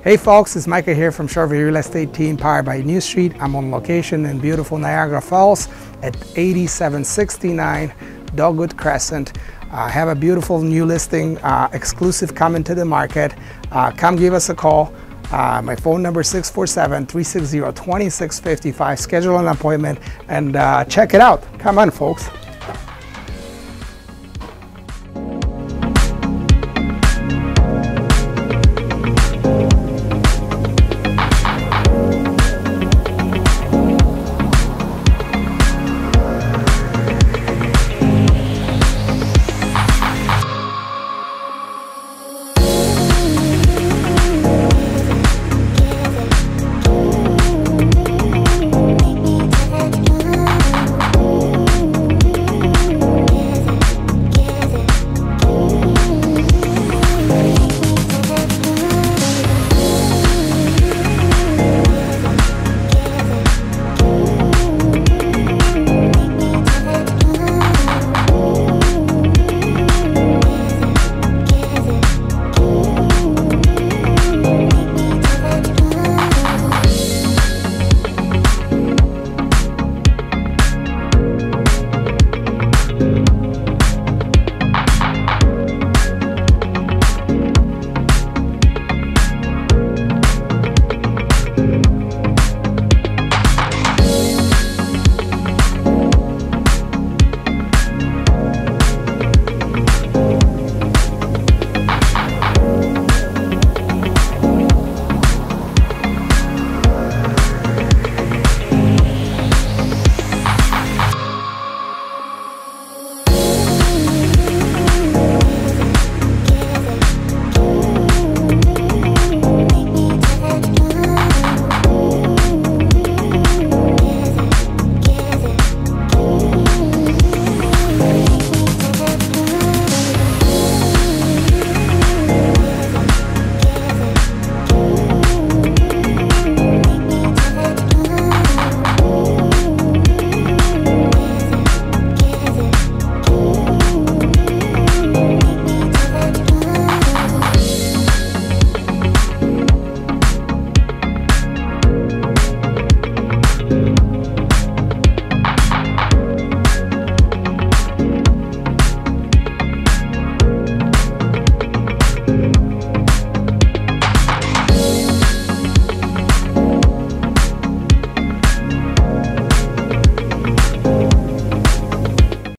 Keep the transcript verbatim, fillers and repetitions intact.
Hey folks, it's Micah here from Shoreview Real Estate Team powered by New Street. I'm on location in beautiful Niagara Falls at eighty-seven sixty-nine Dogwood Crescent. I uh, have a beautiful new listing, uh, exclusive coming to the market. Uh, come give us a call. Uh, my phone number is six four seven, three six zero, two six five five. Schedule an appointment and uh, check it out. Come on folks.